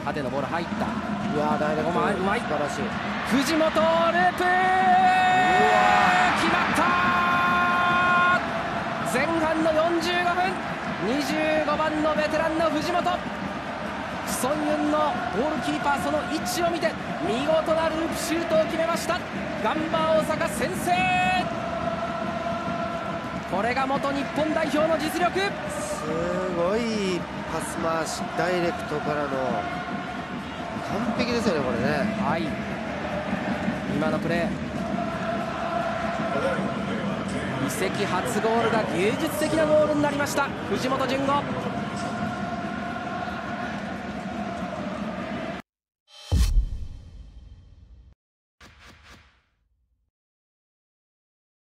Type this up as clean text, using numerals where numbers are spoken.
縦のボール入った。 いやダイレクト、 うまい、 素晴らしい。 藤本ループ、決まった。前半の45分、25番のベテランの藤本、ソン・ユンのゴールキーパーその位置を見て見事なループシュートを決めました。ガンバ大阪先制。これが元日本代表の実力。 すごいパス回し、ダイレクトからの完璧ですよね、これね。 はい、今のプレー、移籍初ゴールが芸術的なゴールになりました、藤本純吾。